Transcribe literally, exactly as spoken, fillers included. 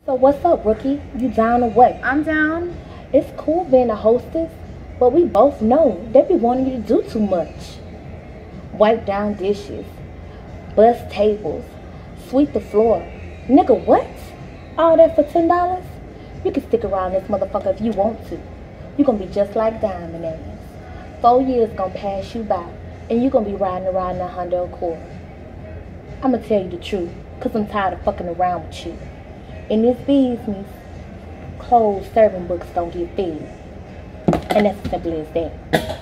So what's up, rookie? You down or what? I'm down. It's cool being a hostess, but we both know they be wanting you to do too much. Wipe down dishes, bust tables, sweep the floor. Nigga, what? All that for ten dollars? You can stick around this motherfucker if you want to. You gonna be just like Diamond ass. Four years gonna pass you by, and you gonna be riding around in a Honda Accord. I'ma tell you the truth, cause I'm tired of fucking around with you. In this business, closed serving books don't get fed. And that's as simple as that.